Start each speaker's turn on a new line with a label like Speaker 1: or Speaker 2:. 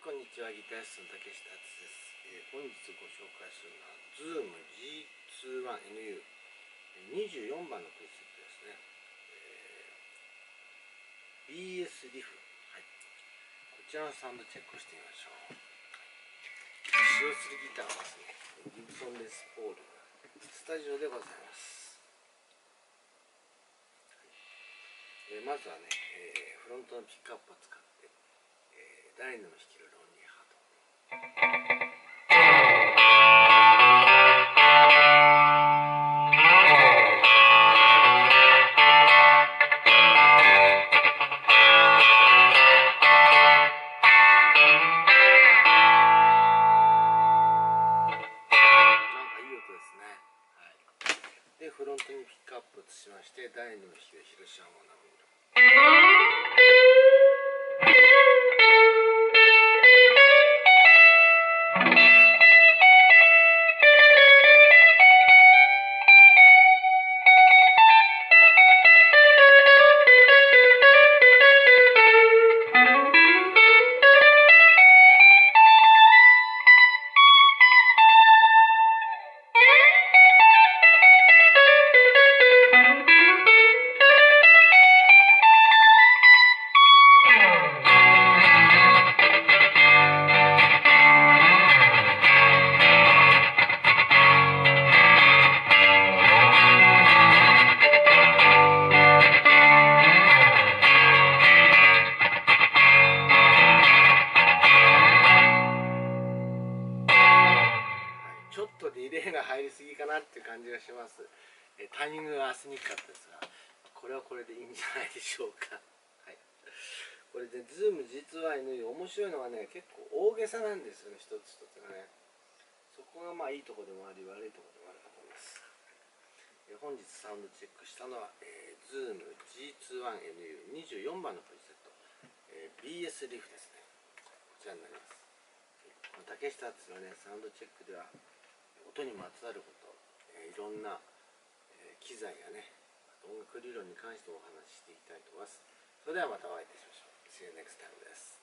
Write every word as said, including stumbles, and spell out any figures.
Speaker 1: こんにちは。ギタリストの竹下敦です。えー、本日ご紹介するのは ズームジーツーワンエヌユーにじゅうよんばんのプリセットですね。えー、ビーエス リフ、はい、こちらのサウンドチェックをしてみましょう。使用するギターはですね、ギブソン・レスポールスタジオでございます。はい、えー、まずはね、えー、フロントのピックアップを使って、えー、誰にでも弾けるロンリーハート。で、フロントにピックアップを移しまして、誰にでも弾ける広島モナミ色。ちょっとディレイが入りすぎかなっていう感じがします。えタイミングが合わせにくかったですが、これはこれでいいんじゃないでしょうか。はい、これで ズームジーツーワンエヌユー 面白いのがね、結構大げさなんですよね、一つ一つがね。そこがまあいいところでもあり悪いところでもあるかと思います。え本日サウンドチェックしたのは、えー、ズームジーツーワンエヌユーにじゅうよんばんのプリセット、えー、ビーエス リフですね。こちらになります。この竹下敦のね、サウンドチェックでは音にまつわること、えー、いろんな、えー、機材やね、音楽理論に関してお話ししていきたいと思います。それではまたお会いいたしましょう。See you next time です。